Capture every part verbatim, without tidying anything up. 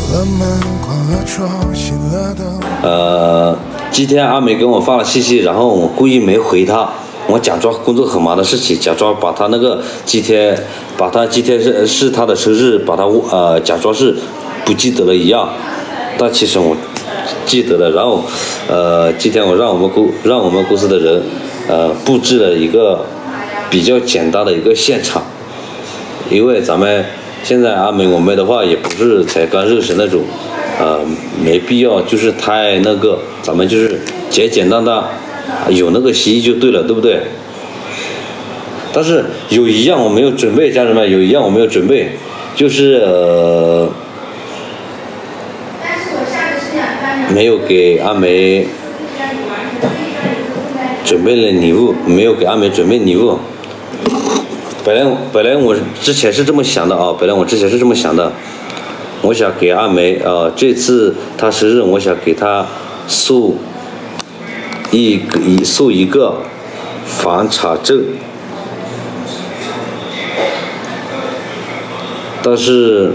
呃，今天阿美给我发了信息，然后我故意没回她，我假装工作很忙的事情，假装把她那个今天，把她今天是是她的生日，把她呃假装是不记得了一样，但其实我记得了。然后，呃，今天我让我们公让我们公司的人，呃，布置了一个比较简单的一个现场，因为咱们现在阿美我们的话也不是才刚认识那种。呃，没必要，就是太那个，咱们就是简简单单，有那个心意就对了，对不对？但是有一样我没有准备，家人们，有一样我没有准备，就是呃，没有给阿梅准备了礼物，没有给阿梅准备礼物。本来本来我之前是这么想的啊，本来我之前是这么想的。我想给阿梅，呃，这次她生日，我想给她送一个一送一个房产证，但是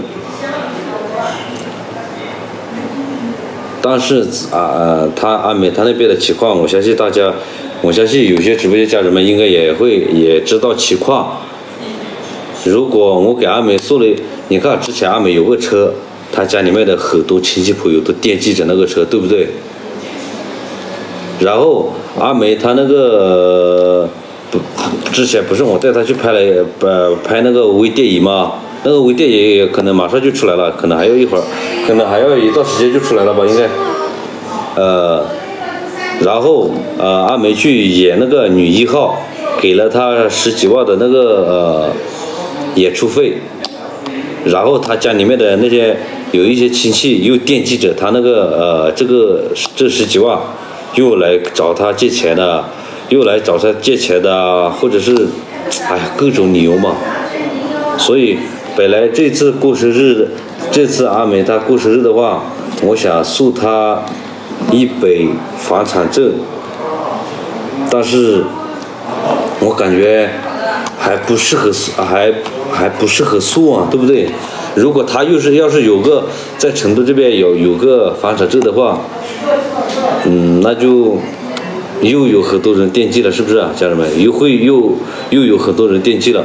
但是啊呃，她阿美她那边的情况，我相信大家，我相信有些直播间家人们应该也会也知道情况。如果我给阿美送了。你看，之前阿美有个车，她家里面的很多亲戚朋友都惦记着那个车，对不对？然后阿美她那个不，之前不是我带她去拍了呃拍那个微电影吗？那个微电影可能马上就出来了，可能还有一会儿，可能还要一段时间就出来了吧，应该。呃，然后呃阿美去演那个女一号，给了她十几万的那个呃演出费。然后他家里面的那些有一些亲戚又惦记着他那个呃这个这十几万，又来找他借钱的，又来找他借钱的，或者是哎呀各种理由嘛。所以本来这次过生日，这次阿美她过生日的话，我想送她一本房产证，但是我感觉还不适合还。还不适合送啊，对不对？如果他又是要是有个在成都这边有有个房产证的话，嗯，那就又有很多人惦记了，是不是啊，家人们？又会又又有很多人惦记了。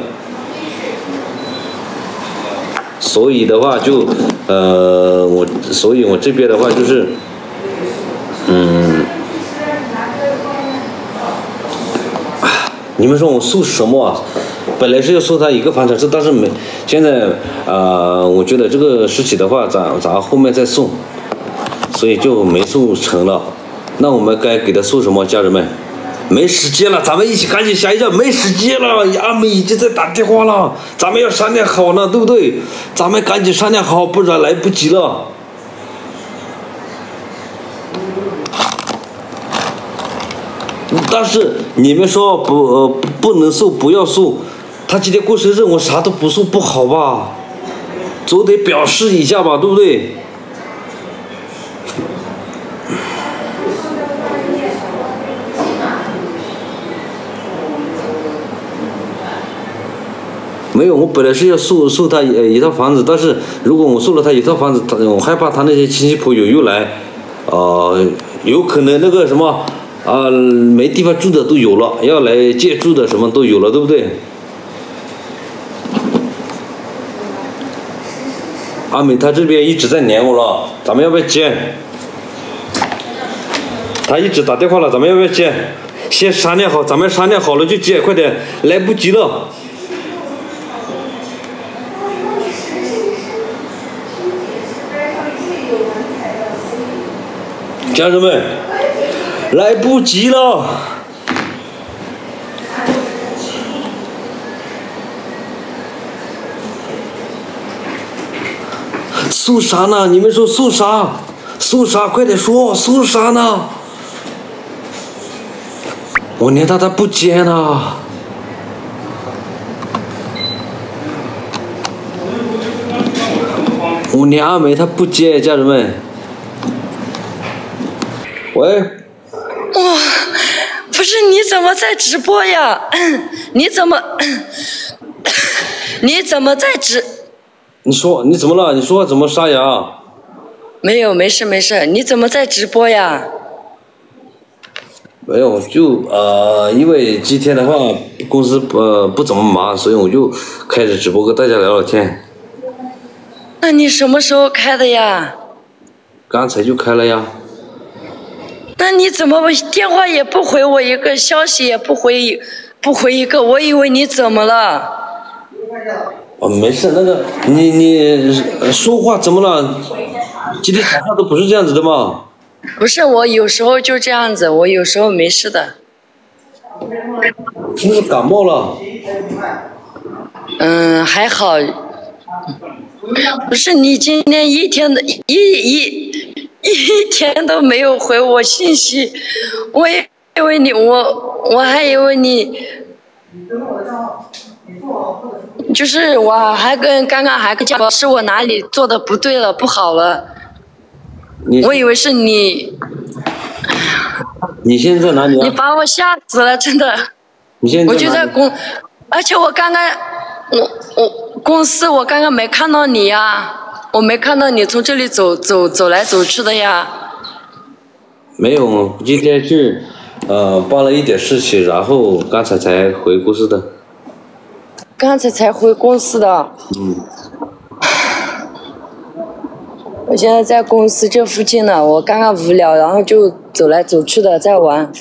所以的话就呃我，所以我这边的话就是，嗯，你们说我送什么啊？本来是要送他一个房产证，但是没，现在呃，我觉得这个事情的话，咱咱后面再送，所以就没送成了。那我们该给他送什么，家人们？没时间了，咱们一起赶紧想一想，没时间了，阿美已经在打电话了，咱们要商量好了，对不对？咱们赶紧商量好，不然来不及了。但是你们说不呃不能送，不要送。他今天过生日，我啥都不送不好吧？总得表示一下吧，对不对？没有，我本来是要送送他一套房子，但是如果我送了他一套房子，他我害怕他那些亲戚朋友又来，呃，有可能那个什么啊、呃，没地方住的都有了，要来借住的什么都有了，对不对？阿美他这边一直在连我了，咱们要不要接？他一直打电话了，咱们要不要接？先商量好，咱们商量好了就接，快点，来不及了。家人们，来不及了。送啥呢？你们说送啥？送啥？快点说，送啥呢？我连他他不接呢。我连阿美他不接，家人们。喂。 哇，不是你怎么在直播呀？你怎么？你怎么在直？ 你说你怎么了？你说话怎么沙哑？ 没有，没事没事。你怎么在直播呀？ 没有，就呃，因为今天的话公司呃不怎么忙，所以我就开始直播跟大家聊聊天。 那你什么时候开的呀？ 刚才就开了呀。 那你怎么电话也不回我一个，消息也不回，不回一个？我以为你怎么了？ 哦，没事，那个你你说话怎么了？今天讲话都不是这样子的吗？ 不是，我有时候就这样子，我有时候没事的。 是不是感冒了？ 嗯，还好。不是，你今天一天的一一一天都没有回我信息，我以为你我我还以为你，就是我还跟刚刚还跟讲是我哪里做的不对了，不好了。我以为是你。 你现在在哪里啊？ 你把我吓死了，真的。 你现在在哪里？ 我就在公，而且我刚刚，我我公司我刚刚没看到你呀，我没看到你从这里走走走来走去的呀。 没有，今天去呃办了一点事情，然后刚才才回公司的。 刚才才回公司的。 嗯。 我现在在公司这附近呢，我刚刚无聊，然后就走来走去的在玩。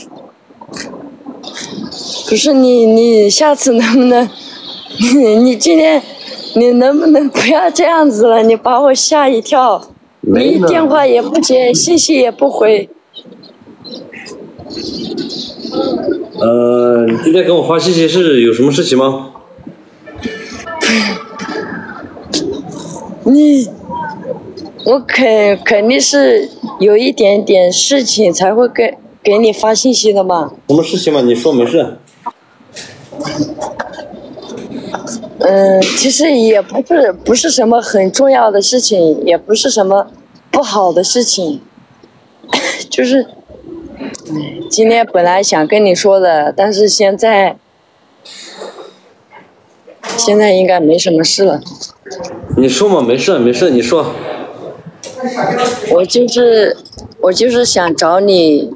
不是你，你下次能不能，你你今天，你能不能不要这样子了？你把我吓一跳，你电话也不接，信息也不回。 呃，你今天给我发信息是有什么事情吗？ 你。我肯肯定是有一点点事情才会给给你发信息的嘛。 什么事情嘛？你说没事。 嗯，其实也不是不是什么很重要的事情，也不是什么不好的事情，就是，今天本来想跟你说的，但是现在现在应该没什么事了。 你说嘛，没事没事，你说。 我就是我就是想找你，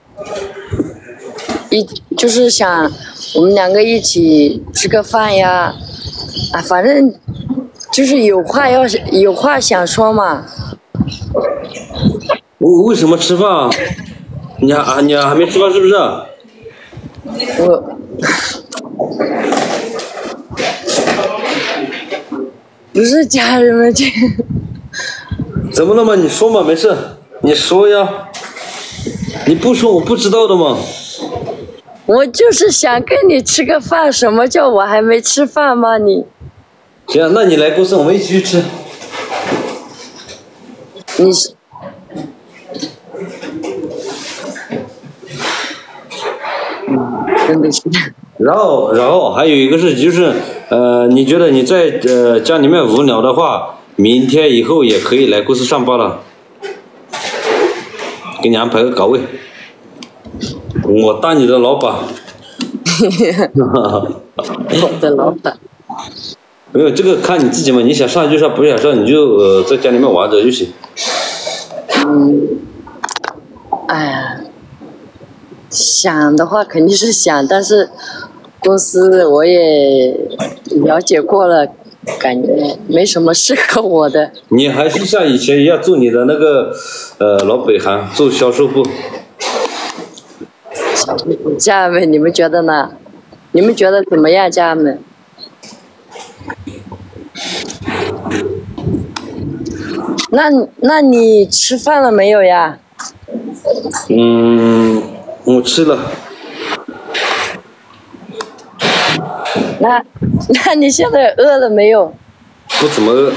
一就是想我们两个一起吃个饭呀，啊，反正就是有话要有话想说嘛。 我为什么吃饭啊？你还你还没吃饭是不是？ 我不是家人们这。 怎么了嘛？你说嘛，没事，你说呀。你不说我不知道的嘛。 我就是想跟你吃个饭，什么叫我还没吃饭吗？你。 行，那你来公司，我们一起去吃。 你。真的是。 然后，然后还有一个事情就是，呃，你觉得你在呃家里面无聊的话，明天以后也可以来公司上班了，给你安排个岗位，我当你的老板。 我的老板。 没有这个看你自己嘛，你想上就上，不想上你就呃在家里面玩着就行。 嗯，哎呀，想的话肯定是想，但是公司我也了解过了。感觉没什么适合我的。 你还是像以前一样做你的那个，呃，老北行，做销售部。 家人们，你们觉得呢？你们觉得怎么样，家人们？那那你吃饭了没有呀？ 嗯，我吃了。 那，那你现在饿了没有？ 不怎么饿。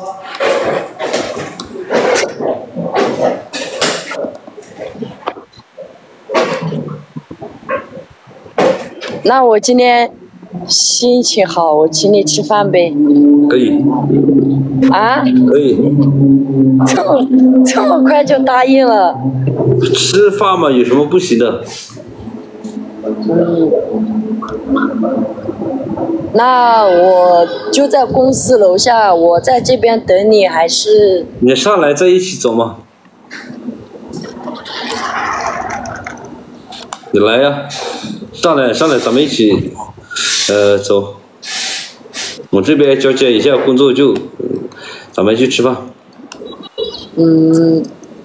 那我今天心情好，我请你吃饭呗。 可以。 啊？ 可以。 这么这么快就答应了？ 吃饭嘛，有什么不行的？ 嗯，那我就在公司楼下，我在这边等你，还是？ 你上来再一起走嘛。你来呀，上来上来，咱们一起，呃，走。我这边交接一下工作就，咱们去吃饭。 嗯，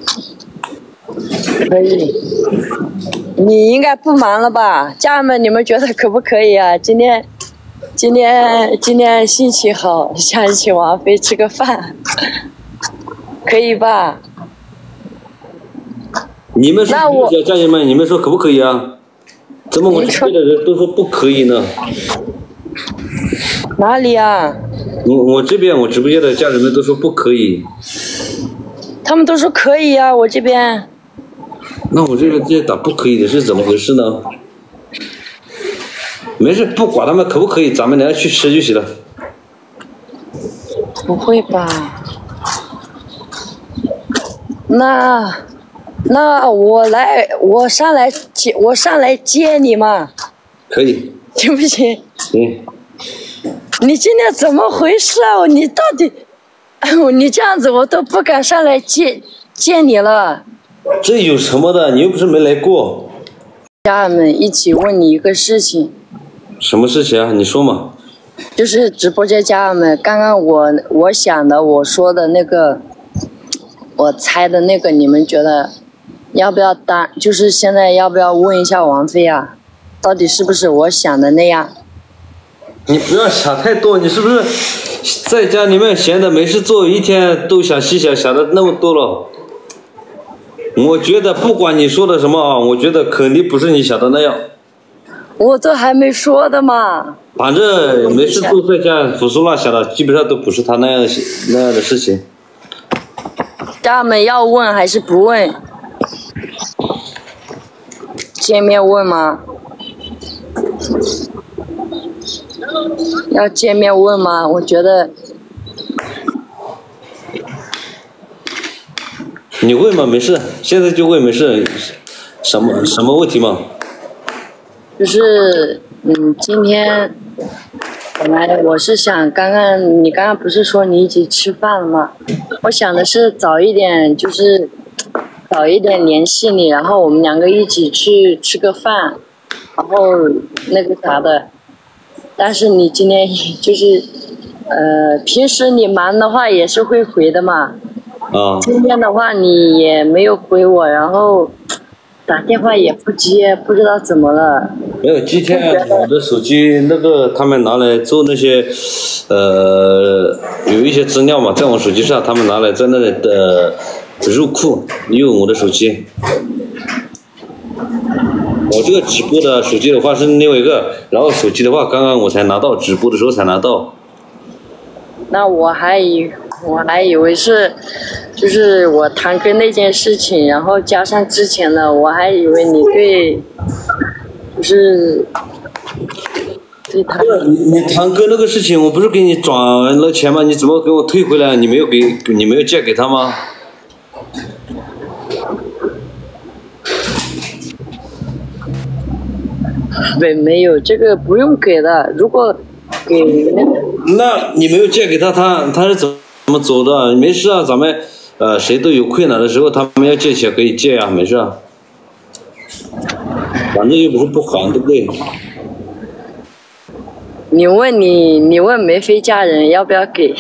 可以。你应该不忙了吧？家人们，你们觉得可不可以啊？今天，今天，今天心情好，想请王菲吃个饭，可以吧？ 你们说那我家人们，你们说可不可以啊？怎么我这边的人都说不可以呢？ 哪里啊？ 我我这边我直播间的家人们都说不可以。 他们都说可以啊，我这边。 那我这边这打不可以的是怎么回事呢？没事，不管他们可不可以，咱们俩去吃就行了。 不会吧？那那我来，我上来接，我上来接你嘛？ 可以。 行不行？ 行。 你今天怎么回事啊？你到底，你这样子我都不敢上来接接你了。 这有什么的？你又不是没来过。 家人们一起问你一个事情。 什么事情啊？你说嘛。 就是直播间家人们，刚刚我我想的，我说的那个，我猜的那个，你们觉得要不要当？就是现在要不要问一下王菲啊？到底是不是我想的那样？ 你不要想太多，你是不是在家里面闲的没事做，一天都想西想，想的那么多了？我觉得不管你说的什么啊，我觉得肯定不是你想的那样。 我都还没说的嘛。 反正没事做，在家胡说乱想的，基本上都不是他那样的那样的事情。 家人们要问还是不问？见面问吗？要见面问吗？我觉得。 你问嘛，没事，现在就问没事，什么什么问题嘛？ 就是，嗯，今天本来我是想，刚刚你刚刚不是说你一起吃饭了吗？我想的是早一点，就是早一点联系你，然后我们两个一起去吃个饭，然后那个啥的。但是你今天就是，呃，平时你忙的话也是会回的嘛。 啊。 今天的话你也没有回我，然后打电话也不接，不知道怎么了。 没有，今天我的手机那个他们拿来做那些，呃，有一些资料嘛，在我手机上，他们拿来在那里的入库用我的手机。我这个直播的手机的话是另外一个，然后手机的话刚刚我才拿到，直播的时候才拿到。 那我还以我还以为是，就是我堂哥那件事情，然后加上之前的，我还以为你对，就是对他。 你你堂哥那个事情，我不是给你转了钱吗？你怎么给我退回来？你没有给，你没有借给他吗？ 没没有，这个不用给的。如果给那个， 那你没有借给他，他他是怎么走的？没事啊，咱们呃谁都有困难的时候，他们要借钱可以借呀、啊，没事啊。反正又不是不还，对不对？ 你问你你问梅妃家人要不要给？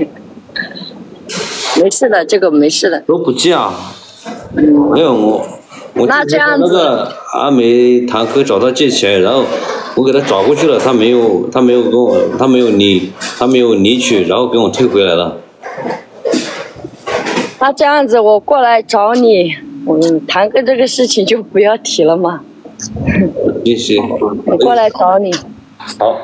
没事的，这个没事的。 都不借啊。嗯。没有我。我那这样子， 那个阿梅堂哥找他借钱，然后我给他找过去了，他没有，他没有跟我，他没有理，他没有理取，然后给我退回来了。 那这样子，我过来找你，嗯，堂哥这个事情就不要提了嘛。 谢谢。 我过来找你。 好。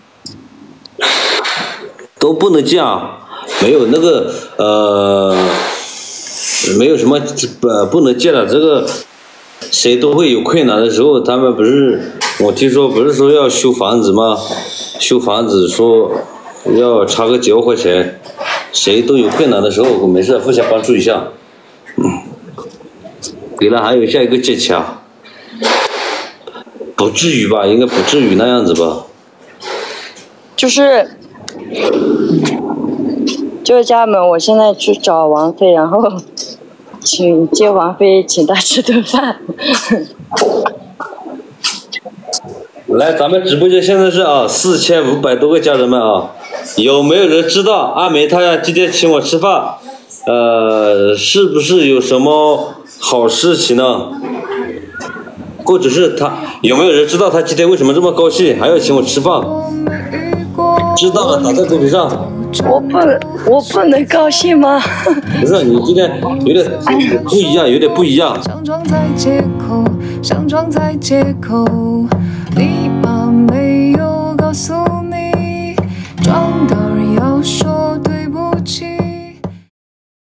都不能这样，没有那个呃，没有什么呃不能借的这个。谁都会有困难的时候，他们不是我听说不是说要修房子吗？修房子说要差个几万块钱，谁都有困难的时候，我没事互相帮助一下。嗯，给了还有下一个借钱， 不至于吧，应该不至于那样子吧。 就是，就是家人们，我现在去找王菲，然后请接王菲，请她吃顿饭。 来，咱们直播间现在是啊，四千五百多个家人们啊，有没有人知道阿梅她今天请我吃饭？呃，是不是有什么好事情呢？或者是他有没有人知道他今天为什么这么高兴，还要请我吃饭？知道了，打在公屏上。 我不，我不能高兴吗？ 不是，你今天有点不一样，有点不一样。 想装在借口，想装在借口，你妈没有告诉